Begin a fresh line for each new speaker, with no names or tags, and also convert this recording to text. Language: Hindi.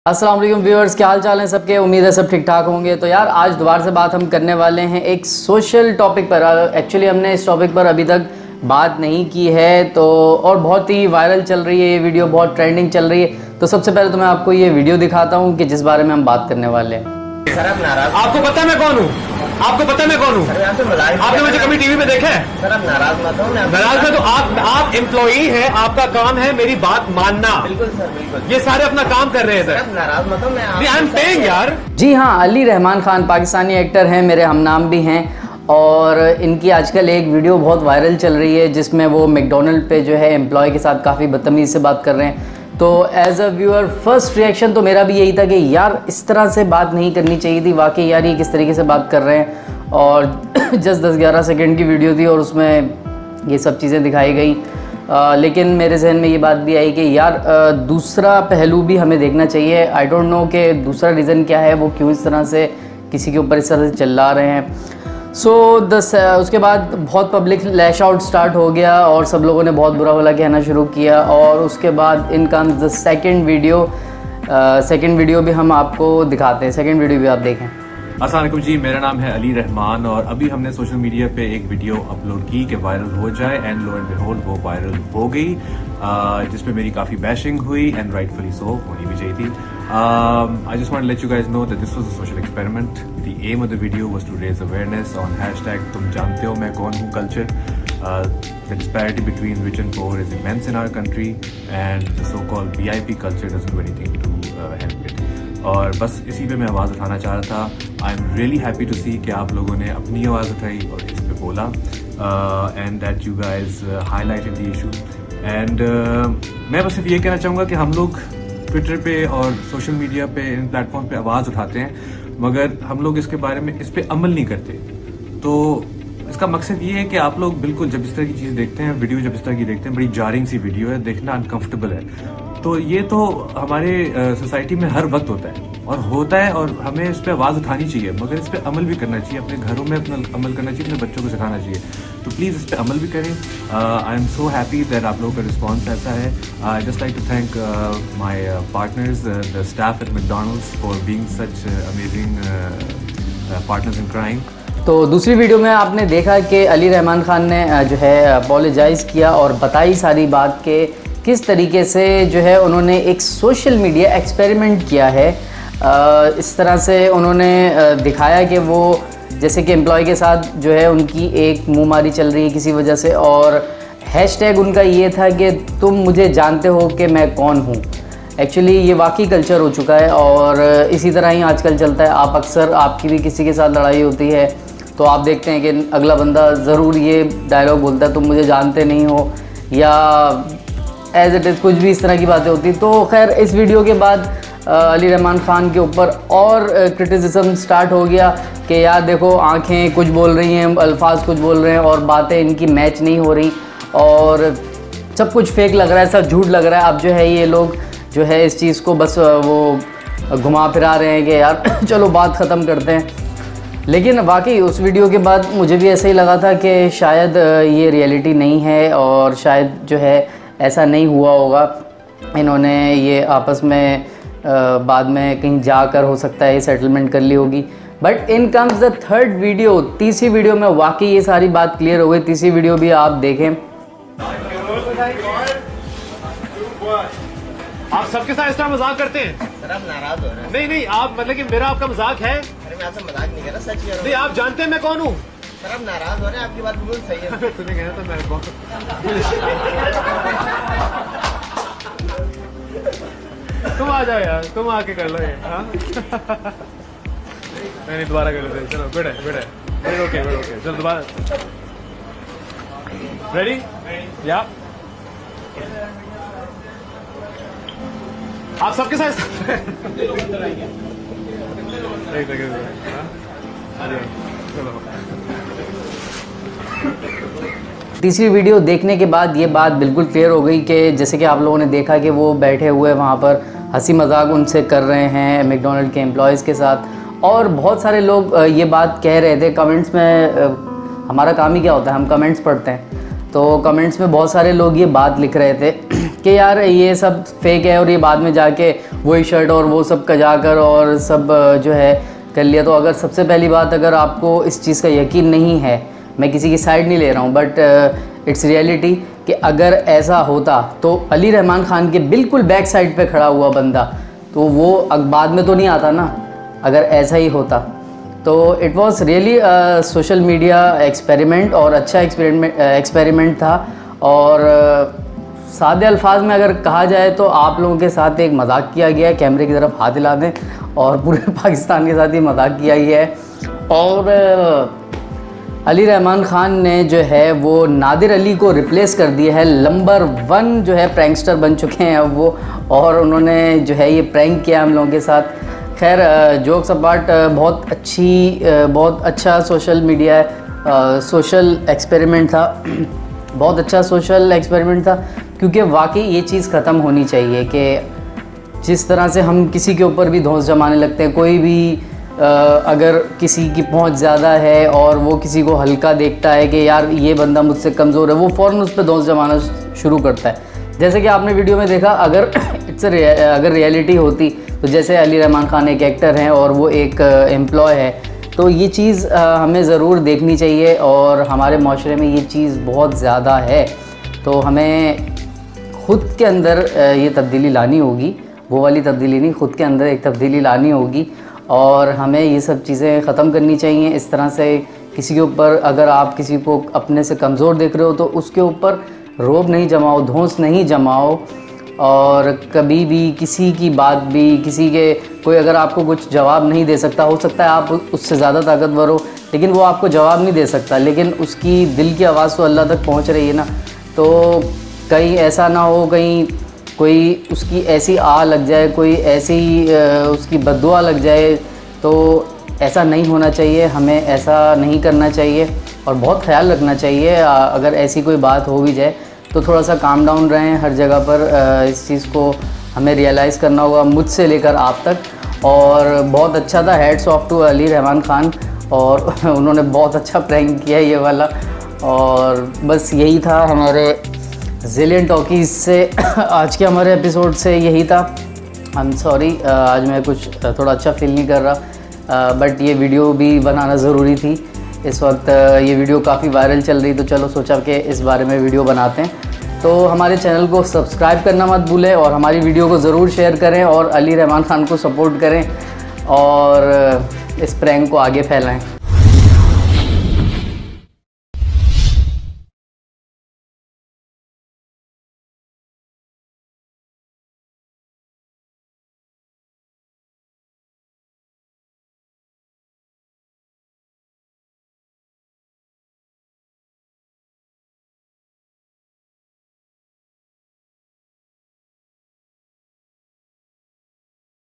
अस्सलाम वालेकुम व्यूअर्स, क्या हाल चाल है सबके। उम्मीद है सब ठीक ठाक होंगे। तो यार आज दोबारा से बात हम करने वाले हैं एक सोशल टॉपिक पर। एक्चुअली हमने इस टॉपिक पर अभी तक बात नहीं की है तो, और बहुत ही वायरल चल रही है ये वीडियो, बहुत ट्रेंडिंग चल रही है। तो सबसे पहले तो मैं आपको ये वीडियो दिखाता हूँ कि जिस बारे में हम बात करने वाले हैं।
सर आप नाराज,
आपको पता है मैं कौन हूँ? आपको पता है मैं कौन हूँ? आपने मुझे कभी टीवी में देखा है?
सर आप नाराज मत हो।
नाराज में तो आप एम्प्लॉई हैं, आपका काम है मेरी बात मानना।
बिल्कुल सर, बिल्कुल।
ये सारे अपना काम कर रहे हैं सर।
आप नाराज मत हो। मैं
आई एम पेइंग यार।
जी हाँ, अली रहमान खान पाकिस्तानी एक्टर हैं, मेरे हमनाम भी हैं। और इनकी आजकल एक वीडियो बहुत वायरल चल रही है जिसमें वो मैकडोनल्ड पे जो है एम्प्लॉय के साथ काफ़ी बदतमीज़ी से बात कर रहे हैं। तो as a viewer first reaction तो मेरा भी यही था कि यार इस तरह से बात नहीं करनी चाहिए थी। वाकई यार ये किस तरीके से बात कर रहे हैं। और जस्ट 10-11 सेकंड की वीडियो थी और उसमें ये सब चीज़ें दिखाई गई। लेकिन मेरे जहन में ये बात भी आई कि यार दूसरा पहलू भी हमें देखना चाहिए। आई डोंट नो कि दूसरा रीज़न क्या है, वो क्यों इस तरह से किसी के ऊपर इस तरह से चिल्ला रहे हैं। उसके बाद बहुत पब्लिक लैश आउट स्टार्ट हो गया और सब लोगों ने बहुत बुरा भला कहना शुरू किया। और उसके बाद in comes the second video भी हम आपको दिखाते हैं। सेकंड वीडियो भी आप देखें।
अस्सलाम वालेकुम जी, मेरा नाम है अली रहमान और अभी हमने सोशल मीडिया पे एक वीडियो अपलोड की कि वायरल हो जाए एंड लो एंड बिहोल्ड वो वायरल हो गई, जिसमें मेरी काफ़ी बैशिंग हुई एंड राइटफुली सो, होनी भी चाहिए थी। I just want to let you guys know that this was a social experiment. The aim of the video was to raise awareness on hashtag तुम जानते हो मैं कौन हूँ culture. The disparity between rich and poor is immense in our country and the so-called VIP culture doesn't do anything to help it. और बस इसी पे मैं आवाज़ उठाना चाह रहा था। I am really happy to see कि आप लोगों ने अपनी आवाज़ उठाई और इस पे बोला and that you guys highlighted the issue. And मैं बस सिर्फ ये कहना चाहूँगा कि हम लोग ट्विटर पे और सोशल मीडिया पे इन प्लेटफॉर्म पे आवाज़ उठाते हैं मगर हम लोग इसके बारे में इस पे अमल नहीं करते। तो इसका मकसद ये है कि आप लोग बिल्कुल जब इस तरह की चीज़ देखते हैं, वीडियो जब इस तरह की देखते हैं, बड़ी जारिंग सी वीडियो है, देखना अनकंफर्टेबल है। तो ये तो हमारे सोसाइटी में हर वक्त होता है और हमें इस पे आवाज़ उठानी चाहिए मगर इस पे अमल भी करना चाहिए। अपने घरों में अपना अमल करना चाहिए, अपने बच्चों को सिखाना चाहिए। तो प्लीज़ इस पे अमल भी करें। I am so happy that आप लोगों का रिस्पॉन्स ऐसा है। I just like to thank my partners, the staff at McDonald's for being such amazing partners in crime.
तो दूसरी वीडियो में आपने देखा कि अली रहमान खान ने जो है अपोलोजाइज़ किया और बताई सारी बात के किस तरीके से जो है उन्होंने एक सोशल मीडिया एक्सपेरिमेंट किया है। इस तरह से उन्होंने दिखाया कि वो जैसे कि एम्प्लॉय के साथ जो है उनकी एक मुँहमारी चल रही है किसी वजह से, और हैशटैग उनका ये था कि तुम मुझे जानते हो कि मैं कौन हूँ। एक्चुअली ये वाकई कल्चर हो चुका है और इसी तरह ही आजकल चलता है। आप अक्सर, आपकी भी किसी के साथ लड़ाई होती है तो आप देखते हैं कि अगला बंदा ज़रूर ये डायलॉग बोलता है, तुम मुझे जानते नहीं हो, या एज इट इज़ कुछ भी इस तरह की बातें होती। तो खैर इस वीडियो के बाद अली रहमान ख़ान के ऊपर और क्रिटिसिज्म स्टार्ट हो गया कि यार देखो आंखें कुछ बोल रही हैं, अल्फाज कुछ बोल रहे हैं और बातें इनकी मैच नहीं हो रही और सब कुछ फेक लग रहा है, सब झूठ लग रहा है। अब जो है ये लोग जो है इस चीज़ को बस वो घुमा फिरा रहे हैं कि यार चलो बात ख़त्म करते हैं। लेकिन वाकई उस वीडियो के बाद मुझे भी ऐसा ही लगा था कि शायद ये रियलिटी नहीं है और शायद जो है ऐसा नहीं हुआ होगा। इन्होंने ये आपस में बाद में कहीं जाकर हो सकता है सेटलमेंट कर ली होगी। But in comes the third video. तीसरी वीडियो में वाकई ये सारी बात क्लियर हो गई। तीसरी वीडियो भी आप देखें।
आप सबके साथ इस तरह मजाक करते हैं?
सर आप नाराज हो रहे हैं।
नहीं, आप मतलब कि मेरा आपका मजाक है?
अरे मैं आपसे मजाक नहीं कर रहा, सच कह रहा हूँ।
नहीं, आप जानते हैं मैं कौन हूँ?
सर आप नाराज हो रहे हैं, आपकी बात बिल्कुल सही है।
तूने कहा तो मैं तुम आ जाओ यार, तुम आके कर लो ये। नहीं, दोबारा कर लेते हैं। चलो गुड है, ओके चलो दोबारा। रेडी? या आप सबके साथ एक सेकंड।
तीसरी वीडियो देखने के बाद ये बात बिल्कुल क्लियर हो गई कि जैसे कि आप लोगों ने देखा कि वो बैठे हुए वहाँ पर हंसी मजाक उनसे कर रहे हैं मैकडोनल्ड के एम्प्लॉयज़ के साथ। और बहुत सारे लोग ये बात कह रहे थे कमेंट्स में। हमारा काम ही क्या होता है, हम कमेंट्स पढ़ते हैं। तो कमेंट्स में बहुत सारे लोग ये बात लिख रहे थे कि यार ये सब फेक है और ये बाद में जाके वही शर्ट और वो सब जाकर और सब जो है कर लिया। तो अगर सबसे पहली बात, अगर आपको इस चीज़ का यकीन नहीं है, मैं किसी की साइड नहीं ले रहा हूँ, बट इट्स रियलिटी कि अगर ऐसा होता तो अली रहमान खान के बिल्कुल बैक साइड पे खड़ा हुआ बंदा तो वो बाद में तो नहीं आता ना, अगर ऐसा ही होता। तो it was really social media experiment और अच्छा एक्सपेरिमेंट था। और सादे अल्फाज में अगर कहा जाए तो आप लोगों के साथ एक मजाक किया गया है, कैमरे की तरफ हाथ हिला दें, और पूरे पाकिस्तान के साथ ही मजाक किया गया है। और अली रहमान खान ने जो है वो नादिर अली को रिप्लेस कर दिया है, नंबर 1 जो है प्रैंकस्टर बन चुके हैं अब वो, और उन्होंने जो है ये प्रैंक किया हम लोगों के साथ। खैर जोक्स अपार्ट, बहुत अच्छा सोशल मीडिया सोशल एक्सपेरिमेंट था, बहुत अच्छा सोशल एक्सपेरिमेंट था, क्योंकि वाकई ये चीज़ ख़त्म होनी चाहिए कि जिस तरह से हम किसी के ऊपर भी धौंस जमाने लगते हैं, कोई भी अगर किसी की पहुंच ज़्यादा है और वो किसी को हल्का देखता है कि यार ये बंदा मुझसे कमज़ोर है, वो फ़ौरन उस पर धौंस जमाना शुरू करता है। जैसे कि आपने वीडियो में देखा, अगर अगर रियलिटी होती तो जैसे अली रहमान खान एक एक्टर हैं और वो एक एम्प्लॉय है, तो ये चीज़ हमें ज़रूर देखनी चाहिए और हमारे माशरे में ये चीज़ बहुत ज़्यादा है। तो हमें ख़ुद के अंदर ये तब्दीली लानी होगी, वो वाली तब्दीली नहीं, ख़ुद के अंदर एक तब्दीली लानी होगी और हमें ये सब चीज़ें ख़त्म करनी चाहिए। इस तरह से किसी के ऊपर, अगर आप किसी को अपने से कमज़ोर देख रहे हो तो उसके ऊपर रोब नहीं जमाओ, धौंस नहीं जमाओ, और कभी भी किसी की बात भी, किसी के कोई अगर आपको कुछ जवाब नहीं दे सकता, हो सकता है आप उससे ज़्यादा ताकतवर हो लेकिन वो आपको जवाब नहीं दे सकता, लेकिन उसकी दिल की आवाज़ तो अल्लाह तक पहुँच रही है ना। तो कहीं ऐसा ना हो, कहीं कोई उसकी ऐसी आ लग जाए, कोई ऐसी उसकी बद्दुआ लग जाए, तो ऐसा नहीं होना चाहिए, हमें ऐसा नहीं करना चाहिए और बहुत ख्याल रखना चाहिए। अगर ऐसी कोई बात हो भी जाए तो थोड़ा सा काम डाउन रहें हर जगह पर। इस चीज़ को हमें रियलाइज़ करना होगा, मुझसे लेकर आप तक। और बहुत अच्छा था, hats off to Ali Rahman Khan, और उन्होंने बहुत अच्छा प्रैंक किया ये वाला। और बस यही था हमारे ज़िलियन टॉकीज़ से आज के हमारे एपिसोड से, यही था। आई एम सॉरी, आज मैं कुछ थोड़ा अच्छा फील नहीं कर रहा, बट ये वीडियो भी बनाना ज़रूरी थी। इस वक्त ये वीडियो काफ़ी वायरल चल रही, तो चलो सोचा कि इस बारे में वीडियो बनाते हैं। तो हमारे चैनल को सब्सक्राइब करना मत भूलें और हमारी वीडियो को ज़रूर शेयर करें और अली रहमान खान को सपोर्ट करें और इस प्रैंक को आगे फैलाएं।